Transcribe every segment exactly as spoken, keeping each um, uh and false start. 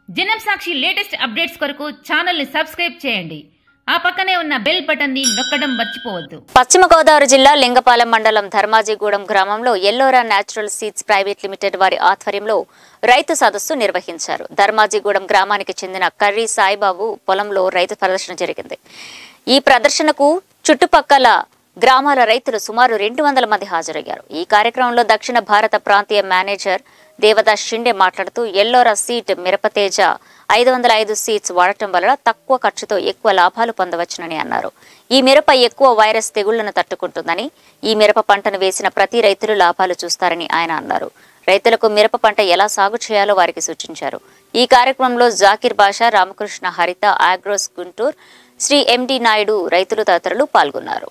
Janamsakshi latest updates కొరకు channel ని subscribe చేయండి. ఆ పక్కనే ఉన్న బెల్ బటన్ ని నొక్కడం మర్చిపోవద్దు. పశ్చిమ గోదావరి జిల్లా లింగపాలెం మండలం ధర్మాజిగూడెం గ్రామంలో Ellora natural seeds private limited వారి ఆధ్వర్యంలో రైతు సదస్సు నిర్వహించారు. ధర్మాజిగూడెం గ్రామానికి చెందిన కర్రీ సాయిబాబు పొలంలో రైతు ప్రదర్శన జరిగింది. ఈ ప్రదర్శనకు చుట్టుపక్కల గ్రామాల రైతులు సుమారు రెండు వందల మంది హాజరయ్యారు. ఈ కార్యక్రమంలో దక్షిణ భారత ప్రాంతీయ మేనేజర్ దేవదాస్ షిండే మాట్లాడుతూ ఎల్లోరా సీడ్ మిరపతేజ ఐదు వందల ఐదు సీడ్స్ వాడటం వల్ల తక్కువ ఖర్చుతో ఎక్కువ లాభాలు పొందవచ్చునని అన్నారు. ఈ మిరప ఎక్కువ వైరస్ తెగుళ్లను తట్టుకుంటుందని, ఈ మిరప పంటను వేసిన ప్రతి రైతులు లాభాలు చూస్తారని ఆయన అన్నారు. రైతులకు మిరప పంట ఎలా సాగు చేయాలో వారికి సూచించారు. ఈ కార్యక్రమంలో జాకిర్ బాషా, రామకృష్ణ, హరిత, ఆగ్రోస్ గుంటూరు, శ్రీ ఎండి నాయుడు, రైతులు తదితరులు పాల్గొన్నారు.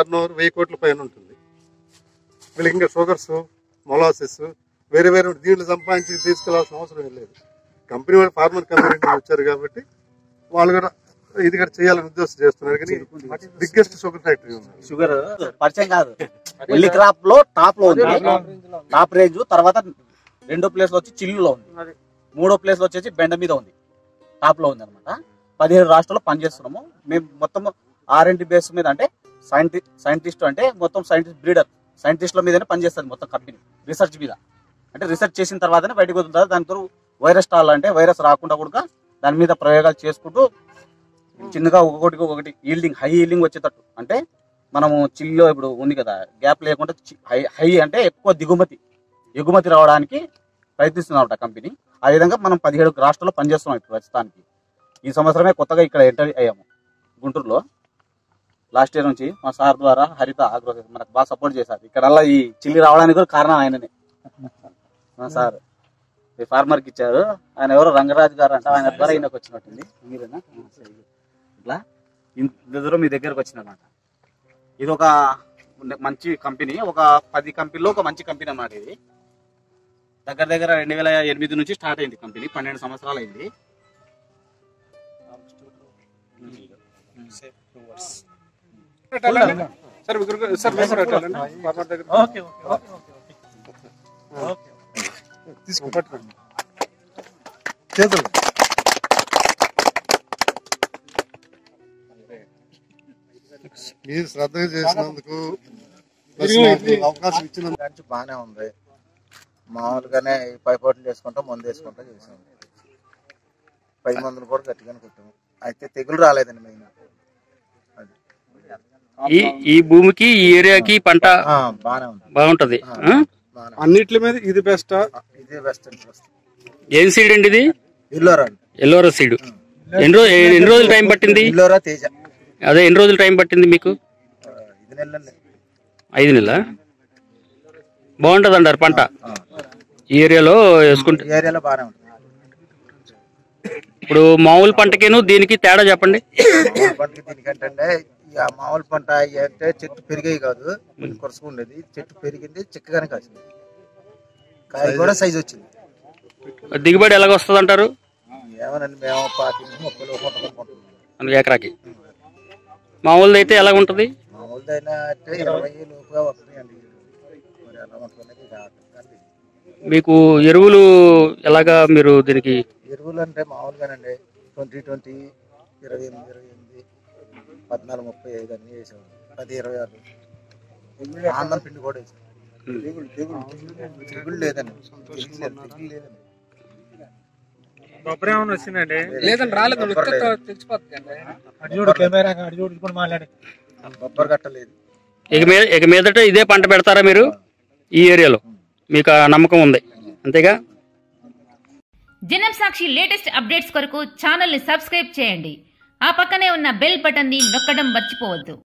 వేరే వేరే దీంట్లో సంపాదించి తీసుకెళ్లాల్సిన అవసరం లేదు. కంపెనీ వాళ్ళు ఫార్మర్ కమ్యూనిటీ వచ్చారు కాబట్టి వాళ్ళు కూడా ఇది కూడా చేయాలని ఉద్దేశం చేస్తున్నారు. కానీ బిగ్గెస్ట్ షుగర్ ఫ్యాక్టరీ ఉంది. షుగర్ పరిచయం కాదు, ఒల్లి క్రాప్ లో టాప్ లో ఉంది, టాప్ రేంజ్. తర్వాత రెండో ప్లేస్ లో వచ్చి చిల్లులో ఉంది, మూడో ప్లేస్ లో వచ్చేసి బెండ మీద ఉంది, టాప్ లో ఉంది అనమాట. పదిహేడు రాష్ట్రాల్లో పనిచేస్తున్నాము మేము. మొత్తం ఆర్ అండ్ డి బేస్ మీద, అంటే సైంటి సైంటిస్ట్ అంటే మొత్తం సైంటిస్ట్ బ్రీడర్ సైంటిస్ట్ల మీదనే పనిచేస్తుంది మొత్తం కంపెనీ. రీసెర్చ్ మీద అంటే రీసెర్చ్ చేసిన తర్వాతనే బయటకు వస్తుంటారు. దాని తర్వాత వైరస్ టాల్ అంటే వైరస్ రాకుండా కూడా దాని మీద ప్రయోగాలు చేసుకుంటూ చిన్నగా ఒక్కొక్కటికి ఒకటి ఈల్డింగ్ హై ఈల్డింగ్ వచ్చేటట్టు, అంటే మనము చిల్లో ఇప్పుడు ఉంది కదా, గ్యాప్ లేకుండా హై హై అంటే ఎక్కువ దిగుమతి ఎగుమతి రావడానికి ప్రయత్నిస్తున్నమాట కంపెనీ. ఆ విధంగా మనం పదిహేడు రాష్ట్రాల్లో పనిచేస్తున్నాం ఇప్పుడు ప్రస్తుతానికి. ఈ సంవత్సరమే కొత్తగా ఇక్కడ ఎంటర్ అయ్యాము గుంటూరులో. లాస్ట్ ఇయర్ నుంచి మా సార్ ద్వారా హరిత ఆగ్రో మనకు బాగా సపోర్ట్ చేశారు. ఇక్కడ ఈ చిల్లి రావడానికి కూడా కారణం ఆయననే. మా సార్ ఈ ఫార్మర్ కి ఇచ్చారు. ఆయన ఎవరో రంగరాజు గారు అంట, ఆయన ద్వారా ఈయనకు వచ్చినట్టుంది. మీరేనా? ఇట్లా ఇంత దూరం మీ దగ్గరకు వచ్చిందన్నమాట. ఇది ఒక మంచి కంపెనీ, ఒక పది కంపెనీలో ఒక మంచి కంపెనీ అన్నమాట. ఇది దగ్గర దగ్గర రెండు వేల ఎనిమిది నుంచి స్టార్ట్ అయింది కంపెనీ, పన్నెండు సంవత్సరాలు అయింది. తీసుకోపట్టుకోండి చేతులు. మీరు శ్రద్ధగా చేసినందుకు అవకాశం ఇచ్చినందుకు బాగానే ఉంది. మామూలుగానే పై పోట్లు చేసుకుంటా మందు వేసుకుంటా చేసాం. పై మందులు కూడా గట్టిగానే కొట్టాము. అయితే తెగులు రాలేదండి మెయిన్. ఈ ఈ భూమికి ఈ ఏరియాకి పంట బాగానే ఉంది, బాగుంటది. అన్నిటి మీద ఇది బెస్ట్. ఇదే బెస్ట్. ఏం సీడ్ అండి ఇది? ఎల్లోరా ఎల్లోరా సీడ్. ఎన్ని రోజు ఎన్ని రోజులు టైం పట్టింది? ఎల్లోరా తేజ. అదే ఎన్ని రోజులు టైం పట్టింది మీకు? ఐదు నెలల. బాగుంటది అంటారు పంట ఈ ఏరియాలో వేసుకుంటే? ఏరియాలో బాగానే ఉంటుంది. ఇప్పుడు మామూలు పంటకేను దీనికి తేడా చెప్పండి. పంటకి దీనికంటే మామూలు పంట అంటే చెట్టు పెరిగాయి కాదు, కొరసుకు ఉండేది. చెట్టు పెరిగింది, చిక్కగానే కాసింది, కాయ కూడా సైజ్ వచ్చింది. దిగుబడి ఎలాగ వస్తుంది అంటారు? ఏమోనండి, మేము పాతి ముప్పై లోపు ఎకరాకి. మామూలుది అయితే ఎలాగ ఉంటుంది? మామూలుదైనా అంటే ఇరవై లోపుగా వస్తున్నాయండి. మరి ఎలా ఉంటుందనేది కాదు. మీకు ఎరువులు ఎలాగా మీరు దీనికి? ఎరువులు అంటే మామూలుగానండి ట్వంటీ ట్వంటీ ఇరవై ఎనిమిది ఇరవై ఎనిమిది పద్నాలుగు ముప్పై ఐదు అన్ని వేసాము. పది ఇరవై ఆరు ఆందం పిండి కూడా వేసాం. తెగులు లేదండి, తెగులు లేదండి. బొబ్బర్ ఏమైనా వచ్చిందండి? లేదండి, రాలేదు. బొబ్బర్ కట్టలేదు. ఇక మీదట ఇదే పంట పెడతారా మీరు ఈ ఏరియాలో? మీకు నమ్మకం ఉంది అంతేగా? జనంసాక్షి లేటెస్ట్ అప్డేట్స్ కొరకు ఛానల్ ని సబ్స్క్రైబ్ చేయండి. ఆ పక్కనే ఉన్న బెల్ బటన్ ని నొక్కడం మర్చిపోవద్దు.